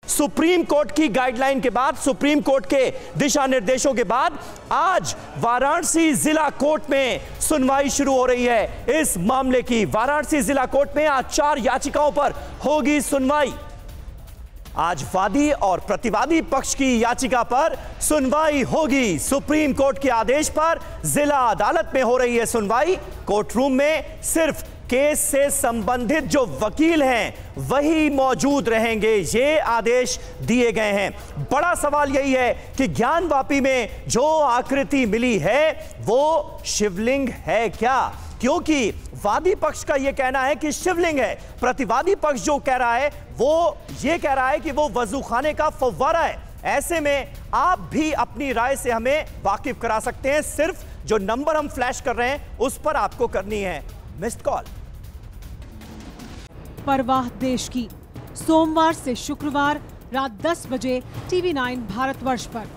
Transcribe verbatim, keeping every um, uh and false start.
Supreme court की guideline के बाद, सुप्रीम कोर्ट के दिशा निर्देशों के बाद आज वाराणसी जिला कोर्ट में सुनवाई शुरू हो रही है इस मामले की। वाराणसी जिला कोर्ट में आज चार याचिकाओं पर होगी सुनवाई। आज वादी और प्रतिवादी पक्ष की याचिका पर सुनवाई होगी। सुप्रीम कोर्ट के आदेश पर जिला अदालत में हो रही है सुनवाई। कोर्ट रूम में सिर्फ केस से संबंधित जो वकील हैं वही मौजूद रहेंगे, ये आदेश दिए गए हैं। बड़ा सवाल यही है कि ज्ञानवापी में जो आकृति मिली है वो शिवलिंग है क्या? क्योंकि वादी पक्ष का यह कहना है कि शिवलिंग है, प्रतिवादी पक्ष जो कह रहा है वो ये कह रहा है कि वो वजूखाने का फव्वारा है। ऐसे में आप भी अपनी राय से हमें वाकिफ करा सकते हैं। सिर्फ जो नंबर हम फ्लैश कर रहे हैं उस पर आपको करनी है मिस्ड कॉल। परवाह देश की, सोमवार से शुक्रवार रात दस बजे टीवी नाइन भारतवर्ष पर।